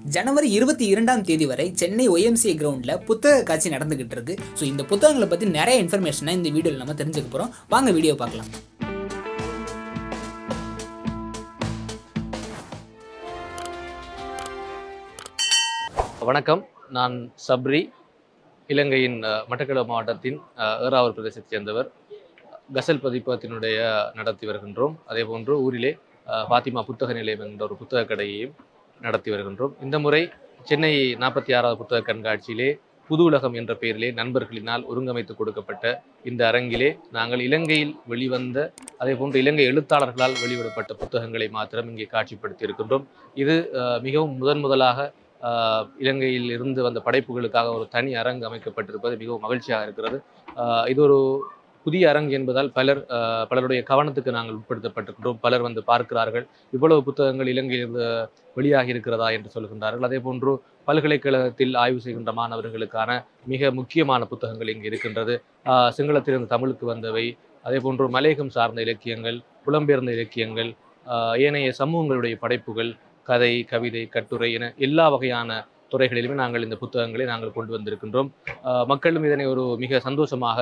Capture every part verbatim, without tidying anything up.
ஜனவரி இருபத்தி இரண்டாம் தேதி வரை சென்னை ஒய்எம்சிஏ கிரவுண்டில் புத்தக காட்சி நடந்துகிட்டு இருக்கு. ஸோ இந்த புத்தகங்களை பற்றி நிறைய இன்ஃபர்மேஷனை இந்த வீடியோவில் நம்ம தெரிஞ்சுக்க போகிறோம். வாங்க வீடியோ பார்க்கலாம். வணக்கம், நான் சப்ரி, இலங்கையின் மட்டக்களப்பு மாவட்டத்தின் ஏறாவூர் பிரதேசத்தைச் சேர்ந்தவர். கசல் பதிப்பகத்தினுடைய நடத்தி வருகின்றோம். அதே போன்று ஊரிலே பாத்திமா புத்தக நிலையம் என்ற ஒரு புத்தக கடையையும் நடத்தி வருகின்றோம். இந்த முறை சென்னை நாற்பத்தி ஆறாவது புத்தக கண்காட்சியிலே புது உலகம் என்ற பெயரிலே நண்பர்களினால் ஒருங்கமைத்து கொடுக்கப்பட்ட இந்த அரங்கிலே நாங்கள் இலங்கையில் வெளிவந்த அதே போன்று இலங்கை எழுத்தாளர்களால் வெளியிடப்பட்ட புத்தகங்களை மாத்திரம் இங்கே காட்சிப்படுத்தி இருக்கின்றோம். இது மிகவும் முதன் முதலாக இலங்கையில் இருந்து வந்த படைப்புகளுக்காக ஒரு தனி அரங்கு அமைக்கப்பட்டிருப்பது மிகவும் மகிழ்ச்சியாக இருக்கிறது. இது ஒரு புதிய அரங்கு என்பதால் பலர் பலருடைய கவனத்துக்கு நாங்கள் உட்படுத்தப்பட்டிருக்கின்றோம். பலர் வந்து பார்க்கிறார்கள், இவ்வளவு புத்தகங்கள் இலங்கையில் வெளியாகி இருக்கிறதா என்று சொல்கின்றார்கள். அதே போன்று பல்கலைக்கழகத்தில் ஆய்வு செய்கின்ற மாணவர்களுக்கான மிக முக்கியமான புத்தகங்கள் இங்கு இருக்கின்றது. சிங்களத்திலிருந்து தமிழுக்கு வந்தவை, அதே போன்று மலையகம் சார்ந்த இலக்கியங்கள், புலம்பெயர்ந்த இலக்கியங்கள், ஏனைய சமூகங்களுடைய படைப்புகள், கதை, கவிதை, கட்டுரை என எல்லா வகையான துறைகளிலுமே நாங்கள் இந்த புத்தகங்களை நாங்கள் கொண்டு வந்திருக்கின்றோம். மக்களும் இதனை ஒரு மிக சந்தோஷமாக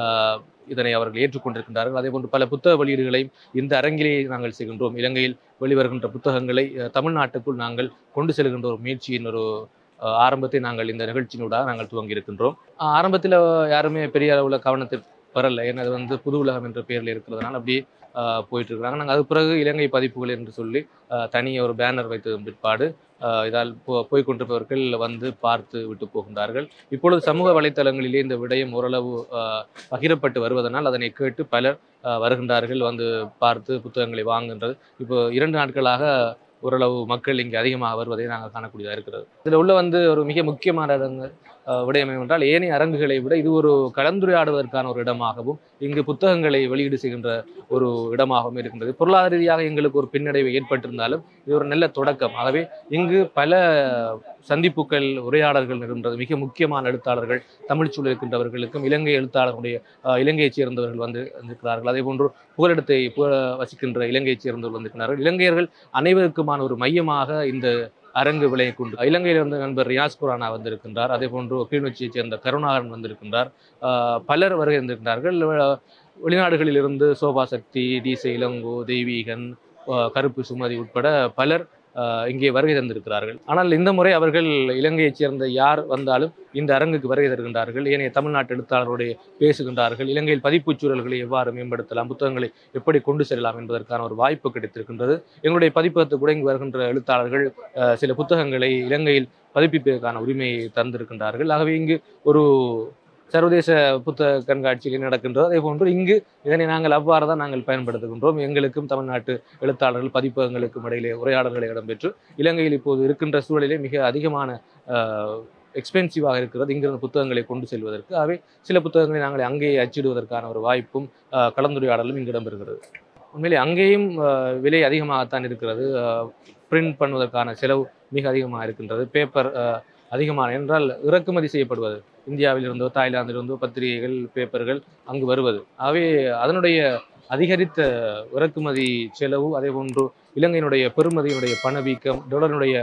இதனை அவர்கள் ஏற்றுக்கொண்டிருக்கின்றார்கள். அதே போன்று பல புத்தக வெளியீடுகளையும் இந்த அரங்கிலேயே நாங்கள் செய்கின்றோம். இலங்கையில் வெளிவருகின்ற புத்தகங்களை தமிழ்நாட்டுக்குள் நாங்கள் கொண்டு செல்கின்ற ஒரு முயற்சியின் ஒரு ஆரம்பத்தை நாங்கள் இந்த நிகழ்ச்சியினூடாக நாங்கள் துவங்கி இருக்கின்றோம். ஆரம்பத்தில் யாருமே பெரிய அளவில் கவனத்தை பெறலை, ஏன்னா அது வந்து புது உலகம் என்ற பெயரில் இருக்கிறதுனால அப்படியே போயிட்டு இருக்கிறாங்க. நாங்கள் அது பிறகு இலங்கை பதிப்புகள் என்று சொல்லி தனியாக ஒரு பேனர் வைத்த பிற்பாடு இதால் போ போய்கொண்டிருப்பவர்கள் வந்து பார்த்து விட்டு போகின்றார்கள். இப்பொழுது சமூக வலைத்தளங்களிலே இந்த விடயம் ஓரளவு பகிரப்பட்டு வருவதனால் அதனை கேட்டு பலர் வருகின்றார்கள், வந்து பார்த்து புத்தகங்களை வாங்குகின்றது. இப்போ இரண்டு நாட்களாக ஓரளவு மக்கள் இங்கே அதிகமாக வருவதை நாங்கள் காணக்கூடியதாக இருக்கிறது. இதில் உள்ள வந்து ஒரு மிக முக்கியமான அரங்கு விடயம் என்றால், ஏனைய அரங்குகளை விட இது ஒரு கலந்துரையாடுவதற்கான ஒரு இடமாகவும் இங்கு புத்தகங்களை வெளியீடு செய்கின்ற ஒரு இடமாகவும் இருக்கின்றது. பொருளாதார ரீதியாக எங்களுக்கு ஒரு பின்னடைவு ஏற்பட்டிருந்தாலும் இது ஒரு நல்ல தொடக்கம். ஆகவே இங்கு பல சந்திப்புகள், உரையாடல்கள் இருக்கின்றது. மிக முக்கியமான எழுத்தாளர்கள், தமிழ் சூழல் இருக்கின்றவர்களுக்கும் இலங்கை எழுத்தாளர்களுடைய இலங்கையைச் சேர்ந்தவர்கள் வந்து வந்திருக்கிறார்கள். அதே போன்று புகலிடத்தை வசிக்கின்ற இலங்கையைச் சேர்ந்தவர்கள் வந்திருக்கிறார்கள். இலங்கையர்கள் அனைவருக்குமான ஒரு மையமாக இந்த அரங்கு விளையக்குண்டு. இலங்கையிலிருந்து நண்பர் ரியாஸ் குரானா வந்திருக்கின்றார். அதே போன்று கிளிநொச்சியைச் சேர்ந்த கருணாகரன் வந்திருக்கின்றார். பலர் வருகை இருந்திருக்கிறார்கள். வெளிநாடுகளில் இருந்து சோபா சக்தி, டிசை இளங்கோ, தெய்வீகன், கருப்பு சுமதி உட்பட பலர் இங்கே வருகை தந்திருக்கிறார்கள். ஆனால் இந்த முறை அவர்கள் இலங்கையைச் சேர்ந்த யார் வந்தாலும் இந்த அரங்குக்கு வருகை தருகின்றார்கள். ஏனைய தமிழ்நாட்டு எழுத்தாளருடைய பேசுகின்றார்கள். இலங்கையில் பதிப்புச் சூழல்களை எவ்வாறு மேம்படுத்தலாம், புத்தகங்களை எப்படி கொண்டு செல்லலாம் என்பதற்கான ஒரு வாய்ப்பு கிடைத்திருக்கின்றது. எங்களுடைய பதிப்பகத்துக்கு கூட இங்கு வருகின்ற எழுத்தாளர்கள் சில புத்தகங்களை இலங்கையில் பதிப்பிப்பதற்கான உரிமையை தந்திருக்கின்றார்கள். ஆகவே இங்கு ஒரு சர்வதேச புத்தக கண்காட்சிகள் நடக்கின்றது. அதே போன்று இங்கு இதனை நாங்கள் அவ்வாறு தான் நாங்கள் பயன்படுத்துகின்றோம். எங்களுக்கும் தமிழ்நாட்டு எழுத்தாளர்கள் பதிப்பகங்களுக்கும் இடையிலே உரையாடல்களை இடம்பெற்று இலங்கையில் இப்போது இருக்கின்ற சூழலிலே மிக அதிகமான எக்ஸ்பென்சிவாக இருக்கிறது இங்கிருந்து புத்தகங்களை கொண்டு செல்வதற்கு. ஆகவே சில புத்தகங்களை நாங்கள் அங்கேயே அச்சிடுவதற்கான ஒரு வாய்ப்பும் கலந்துரையாடலும் இங்கு இடம்பெறுகிறது. உண்மையிலே அங்கேயும் விலை அதிகமாகத்தான் இருக்கிறது. பிரிண்ட் பண்ணுவதற்கான செலவு மிக அதிகமாக இருக்கின்றது. பேப்பர் அதிகமான என்றால் இறக்குமதி செய்யப்படுவது, இந்தியாவிலிருந்தோ தாய்லாந்திலிருந்தோ பத்திரிகைகள், பேப்பர்கள் அங்கு வருவது. ஆகவே அதனுடைய அதிகரித்த இறக்குமதி செலவு, அதே போன்று இலங்கையினுடைய பெறுமதியினுடைய பணவீக்கம், டாலரினுடைய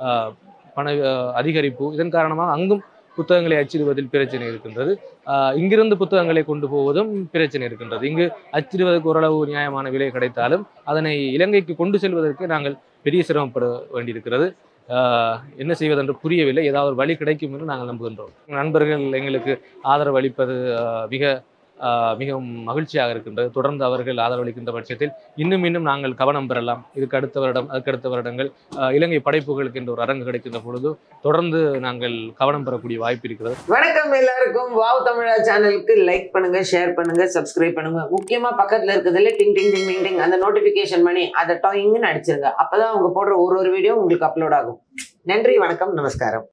பண அதிகரிப்பு, இதன் காரணமாக அங்கும் புத்தகங்களை அச்சிடுவதில் பிரச்சனை இருக்கின்றது. இங்கிருந்து புத்தகங்களை கொண்டு போவதும் பிரச்சனை இருக்கின்றது. இங்கு அச்சிடுவதற்கு ஓரளவு நியாயமான விலை கிடைத்தாலும் அதனை இலங்கைக்கு கொண்டு செல்வதற்கு நாங்கள் பெரிய சிரமப்பட வேண்டியிருக்கிறது. என்ன செய்வதென்று புரியவில்லை. ஏதாவது ஒரு வழி கிடைக்கும் என்று நாங்கள் நம்புகின்றோம். நண்பர்கள் எங்களுக்கு ஆதரவு அளிப்பது மிக மிகவும் மகிழ்ச்சியாக இருக்கின்றது. தொடர்ந்து அவர்கள் ஆதரவளிக்கின்ற பட்சத்தில் இன்னும் இன்னும் நாங்கள் கவனம் பெறலாம். இதுக்கு அடுத்த வருடம் அதுக்கடுத்த வருடங்கள் இலங்கை படைப்புகளுக்கு என்ற ஒரு அரங்கு கிடைக்கின்ற பொழுது தொடர்ந்து நாங்கள் கவனம் பெறக்கூடிய வாய்ப்பு இருக்கிறது. வணக்கம் எல்லாருக்கும். வாவ் தமிழா சேனலுக்கு லைக் பண்ணுங்க, ஷேர் பண்ணுங்க, சப்ஸ்கிரைப் பண்ணுங்க. முக்கியமா பக்கத்துல இருக்கிறதுல டிங் டிங் டிங் டிங் டிங் அந்த நோட்டிபிகேஷன் பண்ணி அதை டாயிங்னு அடிச்சிருங்க. அப்பதான் அவங்க போடுற ஒரு ஒரு வீடியோ உங்களுக்கு அப்லோட் ஆகும். நன்றி, வணக்கம், நமஸ்காரம்.